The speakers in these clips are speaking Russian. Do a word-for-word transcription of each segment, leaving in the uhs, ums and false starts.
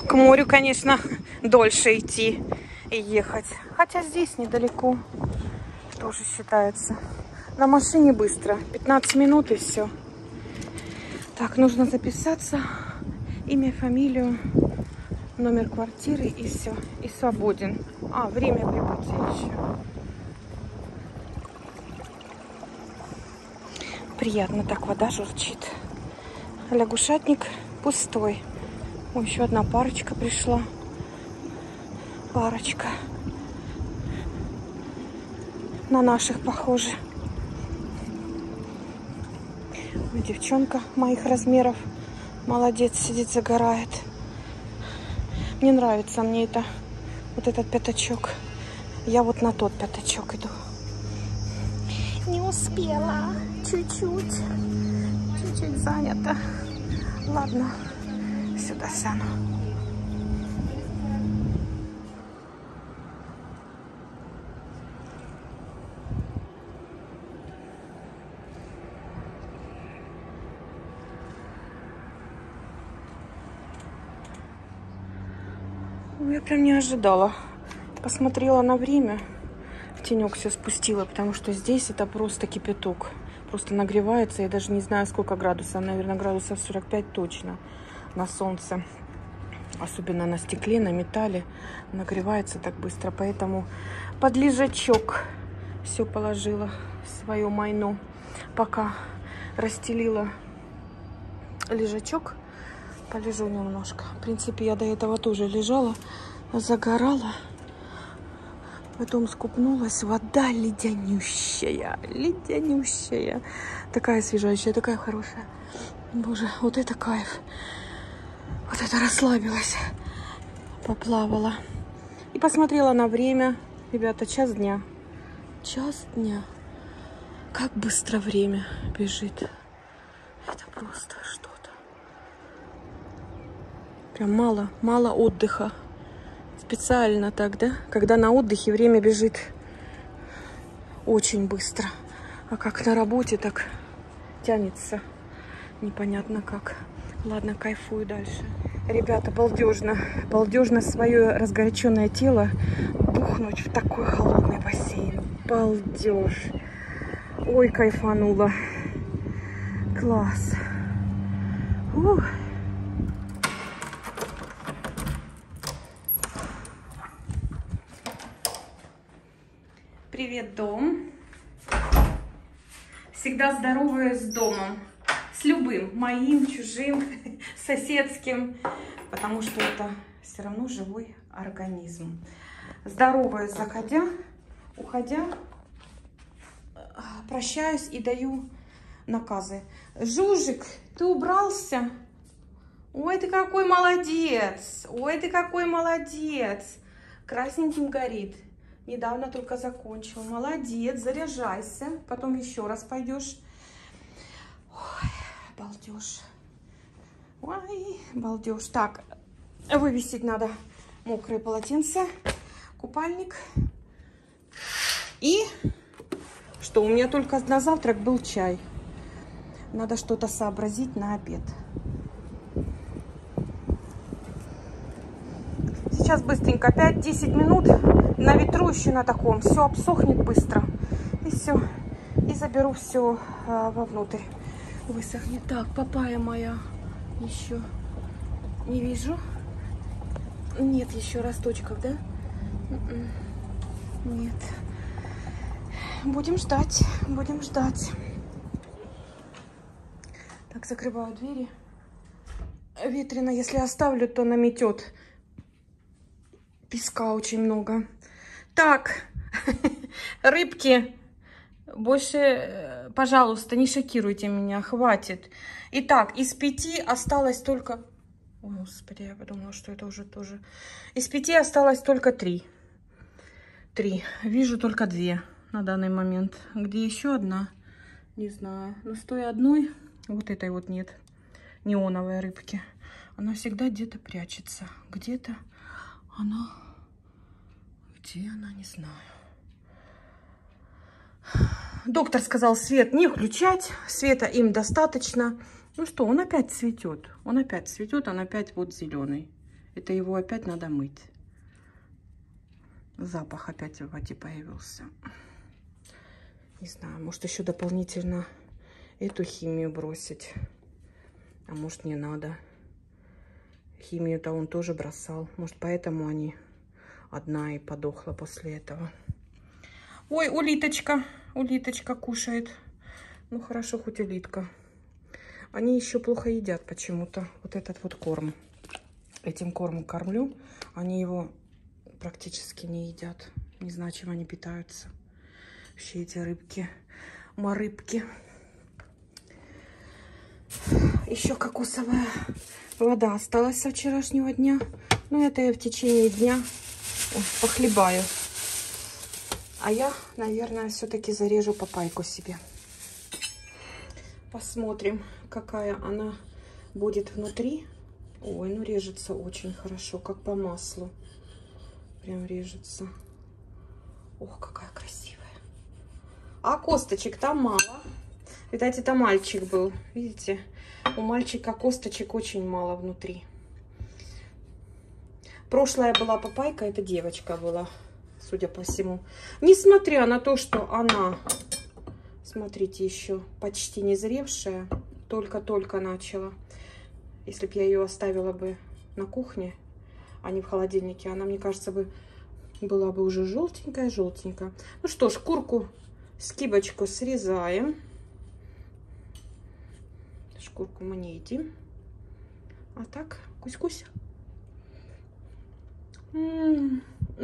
К морю, конечно, дольше идти и ехать. Хотя здесь недалеко тоже считается. На машине быстро. пятнадцать минут и все. Так, нужно записаться. Имя, фамилию, номер квартиры и все. И свободен. А, время прибытия еще. Приятно так вода журчит. Лягушатник пустой. О, еще одна парочка пришла. Парочка. На наших похоже. Ой, девчонка моих размеров. Молодец, сидит, загорает. Мне нравится мне это. Вот этот пятачок. Я вот на тот пятачок иду. Не успела. Чуть-чуть. Чуть-чуть занята. Ладно. Сюда сяну. Я прям не ожидала. Посмотрела на время. В тенек все спустила, потому что здесь это просто кипяток. Просто нагревается. Я даже не знаю, сколько градусов. Наверное, градусов сорок пять точно. На солнце, особенно на стекле, на металле, нагревается так быстро. Поэтому под лежачок все положила, свое майно. Пока расстелила лежачок, полежу немножко. В принципе, я до этого тоже лежала, загорала. Потом скупнулась. Вода ледянющая, ледянющая. Такая освежающая, такая хорошая. Боже, вот это кайф. Вот это расслабилась. Поплавала. И посмотрела на время. Ребята, час дня. Час дня. Как быстро время бежит. Это просто что-то. Прям мало, мало отдыха. Специально так, да? Когда на отдыхе время бежит очень быстро. А как на работе, так тянется. Непонятно как. Ладно, кайфую дальше. Ребята, балдежно. Балдежно свое разгоряченное тело бухнуть в такой холодный бассейн. Балдеж. Ой, кайфанула. Класс. Ух. Привет, дом. Всегда здороваюсь с домом. С любым, моим, чужим, соседским. Потому что это все равно живой организм. Здороваюсь, заходя, уходя. Прощаюсь и даю наказы. Жужик, ты убрался? Ой, ты какой молодец. Ой, ты какой молодец. Красненьким горит. Недавно только закончил. Молодец, заряжайся. Потом еще раз пойдешь. Ой, балдеж. Ой, балдеж. Так, вывесить надо мокрые полотенца, купальник. И что, у меня только на завтрак был чай. Надо что-то сообразить на обед. Сейчас быстренько, пять-десять минут на ветру еще на таком. Все обсохнет быстро. И все. И заберу все а, вовнутрь. Высохнет. Так, папайя моя еще не вижу. Нет еще росточков, да? Нет. Будем ждать. Будем ждать. Так, закрываю двери. Ветрено. Если оставлю, то наметет. Песка очень много. Так, рыбки, больше, пожалуйста, не шокируйте меня, хватит. Итак, из пяти осталось только... Ой, господи, я подумала, что это уже тоже... Из пяти осталось только три. Три. Вижу только две на данный момент. Где еще одна? Не знаю. Но с той одной, вот этой вот нет, неоновой рыбки. Она всегда где-то прячется. Где-то... Она... Где она, не знаю. Доктор сказал свет не включать. Света им достаточно. Ну что, он опять цветет. Он опять цветет, он опять вот зеленый. Это его опять надо мыть. Запах опять в воде появился. Не знаю, может еще дополнительно эту химию бросить. А может не надо. Химию-то он тоже бросал. Может поэтому они одна и подохла после этого. Ой, улиточка. Улиточка кушает. Ну хорошо, хоть улитка. Они еще плохо едят почему-то. Вот этот вот корм. Этим кормом кормлю. Они его практически не едят. Не знаю, чем они питаются. Вообще эти рыбки. Морыбки. Еще кокосовая вода осталась со вчерашнего дня. Ну, это я в течение дня похлебаю. А я, наверное, все-таки зарежу папайку себе. Посмотрим, какая она будет внутри. Ой, ну режется очень хорошо, как по маслу. Прям режется. Ох, какая красивая. А косточек там мало. Видать, это мальчик был. Видите, у мальчика косточек очень мало внутри. Прошлая была папайка, это девочка была, судя по всему. Несмотря на то, что она, смотрите, еще почти не зревшая, только-только начала. Если бы я ее оставила бы на кухне, а не в холодильнике, она, мне кажется, бы была бы уже желтенькая-желтенькая. Ну что ж, курку, скибочку срезаем. Шкурку мы не едим. А так, кусь-кусь. М-м-м.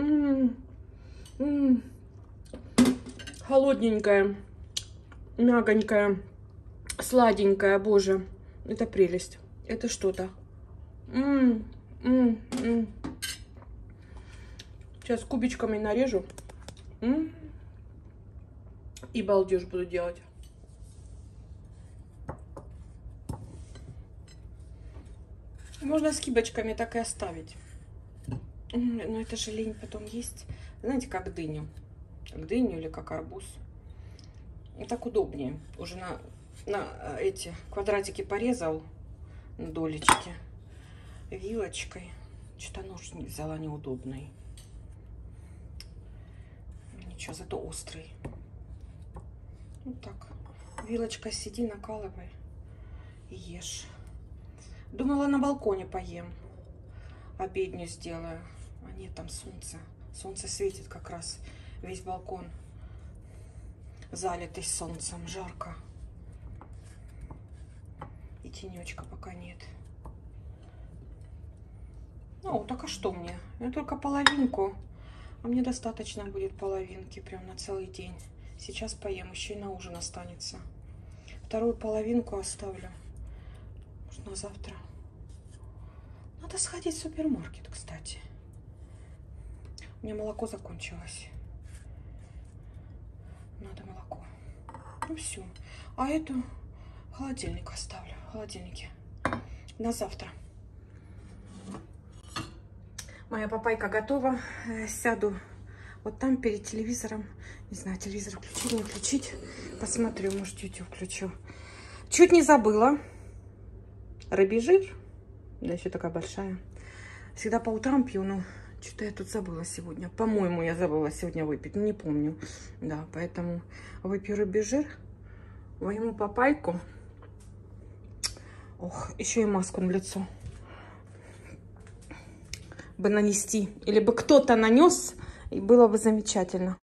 М-м. Холодненькая, мягонькая, сладенькая, боже, это прелесть. Это что-то. Сейчас кубичками нарежу. М-м. И балдеж буду делать. Можно с кибочками так и оставить. Но это же лень потом есть. Знаете, как дыню. Как дыню или как арбуз. И так удобнее. Уже на, на эти квадратики порезал. На долечки. Вилочкой. Что-то нож не взяла неудобный. Ничего, зато острый. Вот так. Вилочка сиди, накалывай. И ешь. Думала, на балконе поем. Обедню сделаю. А нет, там солнце. Солнце светит как раз. Весь балкон залитый солнцем. Жарко. И тенечка пока нет. Ну, так а что мне? Я только половинку. А мне достаточно будет половинки. Прям на целый день. Сейчас поем. Еще и на ужин останется. Вторую половинку оставлю. Может, на завтра. Надо сходить в супермаркет, кстати. У меня молоко закончилось. Надо молоко. Ну все. А эту в холодильник оставлю. В холодильнике. На завтра. Моя папайка готова. Сяду вот там перед телевизором. Не знаю, телевизор включить, не включить. Посмотрю, может, YouTube включу. Чуть не забыла. Рыбий жир. Да, еще такая большая. Всегда по утрам пью, но что-то я тут забыла сегодня. По-моему, я забыла сегодня выпить. Ну, не помню. Да, поэтому выпью рыбий жир. Возьму папайку. Ох, еще и маску на лицо. Бы нанести. Или бы кто-то нанес, и было бы замечательно.